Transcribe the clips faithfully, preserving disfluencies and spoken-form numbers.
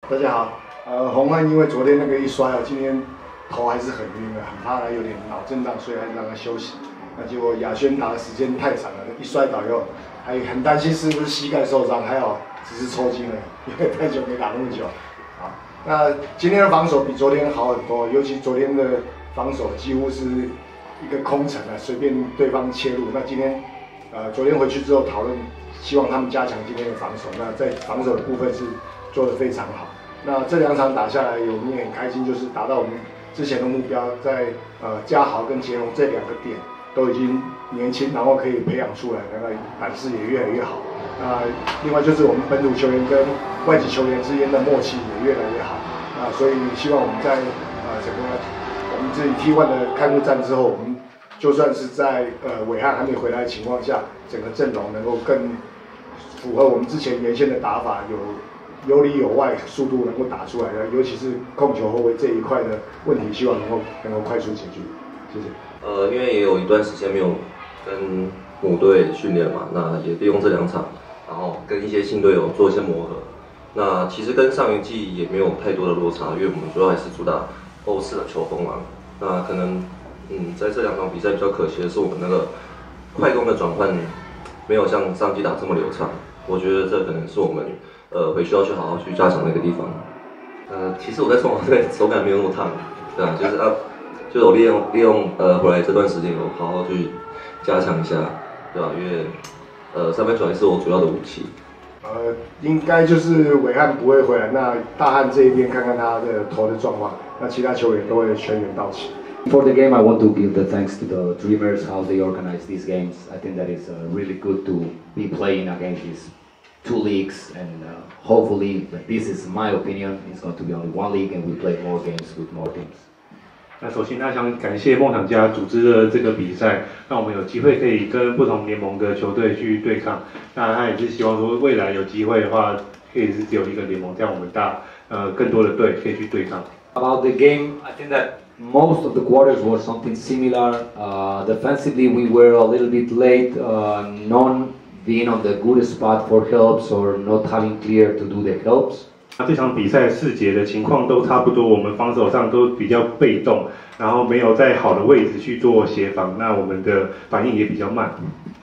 大家好，呃，洪汉因为昨天那个一摔啊，今天头还是很晕的，很怕他有点脑震荡，所以还是让他休息。那结果亚轩打的时间太长了，一摔倒以后，还很担心是不是膝盖受伤，还好只是抽筋了，因为太久没打那么久。好，那今天的防守比昨天好很多，尤其昨天的防守几乎是一个空城啊，随便对方切入。那今天，呃，昨天回去之后讨论，希望他们加强今天的防守。那在防守的部分是做得非常好。那这两场打下来，我们也很开心，就是达到我们之前的目标，在呃嘉豪跟杰龙这两个点都已经年轻，然后可以培养出来，那个胆识也越来越好。那另外就是我们本土球员跟外籍球员之间的默契也越来越好。啊，所以希望我们在呃整个我们自己 T 一 的开幕战之后，我们就算是在呃伟汉还没回来的情况下，整个阵容能够更符合我们之前原先的打法，有有里有外，速度能够打出来的，尤其是控球后卫这一块的问题，希望能够能够快速解决。谢谢。 呃，因为也有一段时间没有跟母队训练嘛，那也利用这两场，然后跟一些新队友做一些磨合。那其实跟上一季也没有太多的落差，因为我们主要还是主打欧式的球风嘛。那可能，嗯，在这两场比赛比较可惜的是，我们那个快攻的转换没有像上季打这么流畅。我觉得这可能是我们呃回去要去好好去加强的一个地方。呃，其实我在中华队手感没有那么烫，对啊，就是啊，就是我利用利用呃回来这段时间，我好好去加强一下，对吧？因为呃三分球还是我主要的武器。 呃，应该就是伟汉不会回来，那大汉这一边看看他的头的状况，那其他球员都会全员到齐。 For the game, I want to give the thanks to the Dreamers, how they organize these games. I think that it's uh, really good to be playing against these two leagues, and uh, hopefully, but this is my opinion, it's going to be only one league, and we play more games with more teams. 那首先，那想感谢梦想家组织的这个比赛，让我们有机会可以跟不同联盟的球队去对抗。那他也是希望说，未来有机会的话，可以是只有一个联盟，这样我们大呃更多的队可以去对抗。 About the game, I think that most of the quarters were something similar. Uh, defensively, we were a little bit late, uh, not being on the good spot for helps or not having clear to do the helps. 那这场比赛四节的情况都差不多，我们防守上都比较被动，然后没有在好的位置去做协防，那我们的反应也比较慢。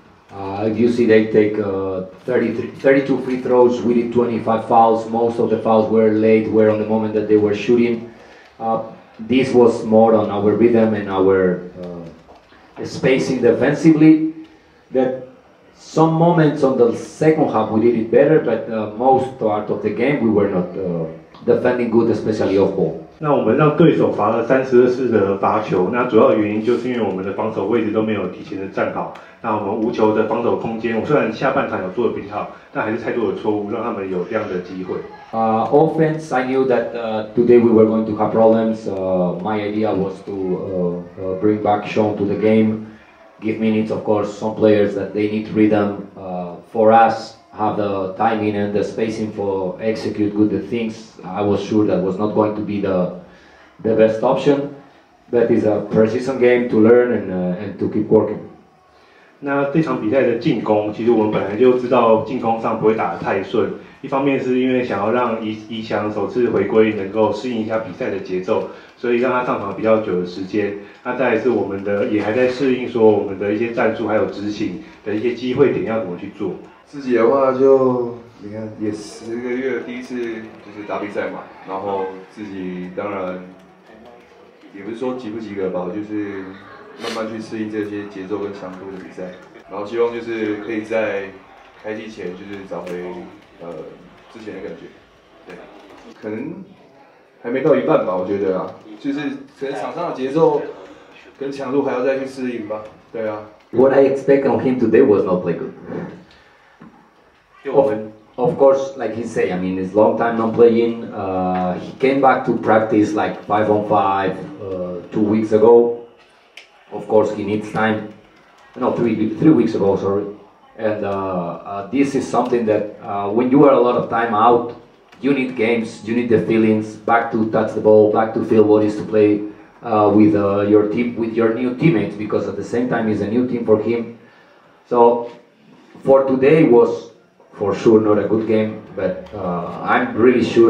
Uh, you see, they take uh, thirty-three, thirty-two free throws. We did twenty-five fouls. Most of the fouls were late, were on the moment that they were shooting. Uh, this was more on our rhythm and our uh, spacing defensively. That some moments on the second half we did it better, but uh, most part of the game we were not uh, defending good, especially off ball. 那我们让对手罚了三十二次的罚球，那主要的原因就是因为我们的防守位置都没有提前的站好。那我们无球的防守空间，我虽然下半场有做的比较好，但还是太多的错误，让他们有这样的机会。 Uh, offense, I knew that uh, today we were going to have problems. Uh, my idea was to uh, uh, bring back Sean to the game, give minutes, of course, some players that they need rhythm. Uh, for us, have the timing and the spacing for execute good the things. I was sure that was not going to be the the best option, but it's a precision game to learn and uh, and to keep working. 那这场比赛的进攻，其实我们本来就知道进攻上不会打得太顺。一方面是因为想要让怡怡翔首次回归能够适应一下比赛的节奏，所以让他上场比较久的时间。那再来是我们的也还在适应说我们的一些战术还有执行的一些机会点要怎么去做。 自己的话就你看也十个月第一次就是打比赛嘛，然后自己当然也不是说及不及格吧，我就是慢慢去适应这些节奏跟强度的比赛，然后希望就是可以在开季前就是找回呃之前的感觉，对，可能还没到一半吧，我觉得啊，就是可能场上的节奏跟强度还要再去适应吧，对啊。 What I expect on him today was not play good. Of, of course, like he say, I mean, it's long time not playing. Uh, he came back to practice like five on five uh, two weeks ago. Of course, he needs time. No, three three weeks ago, sorry. And uh, uh, this is something that uh, when you are a lot of time out, you need games, you need the feelings, back to touch the ball, back to feel what it is to play uh, with uh, your team, with your new teammates, because at the same time it's a new team for him. So for today was for sure not a good game, but uh, I'm really sure how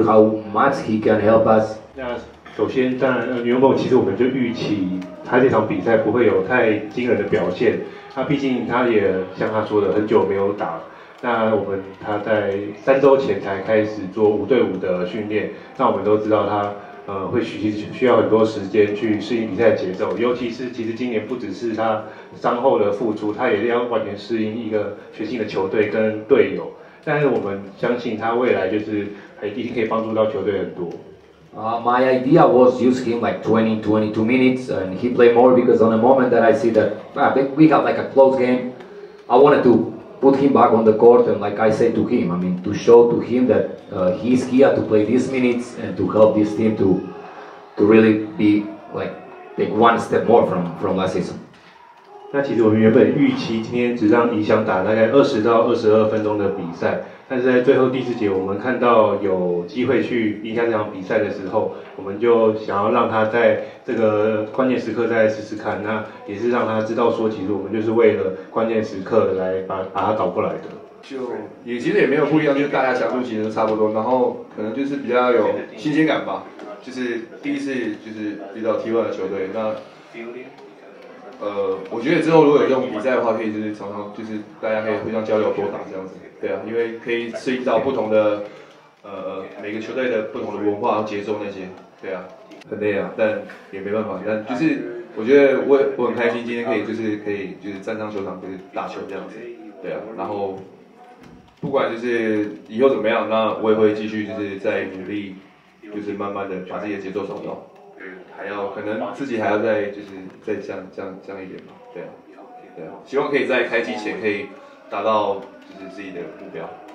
much he can help us. 那首先，当然，呃，牛梦其实我们就预期他这场比赛不会有太惊人的表现。他毕竟他也像他说的，很久没有打。那我们他在三周前才开始做五对五的训练。那我们都知道他呃会需需要很多时间去适应比赛的节奏，尤其是其实今年不只是他伤后的复出，他也要完全适应一个全新的球队跟队友。但是我们相信他未来就是一定可以帮助到球队很多。 Uh, my idea was use him like twenty, twenty-two minutes, and he play more because on the moment that I see that ah, we got like a close game, I wanted to put him back on the court and like I said to him, I mean to show to him that uh, he's here to play these minutes and to help this team to to really be like take one step more from from last season. 那其实我们原本预期今天只让怡翔打大概二十到二十二分钟的比赛，但是在最后第四节我们看到有机会去赢下这场比赛的时候，我们就想要让他在这个关键时刻再试试看，那也是让他知道说，其实我们就是为了关键时刻来把把他找过来的。 就也其实也没有不一样，就是大家强度其实都差不多，然后可能就是比较有新鲜感吧，就是第一次就是遇到 T 一 的球队，那呃，我觉得之后如果有这种比赛的话，可以就是常常就是大家可以互相交流多打这样子，对啊，因为可以适应到不同的呃每个球队的不同的文化、节奏那些，对啊，很累啊，但也没办法，但就是我觉得我我很开心今天可以就是可以就是站上球场就是打球这样子，对啊，然后不管就是以后怎么样，那我也会继续就是在努力，就是慢慢的把自己的节奏找到。还要可能自己还要再就是再降降降一点吧，对啊，对啊，希望可以在开机前可以达到就是自己的目标。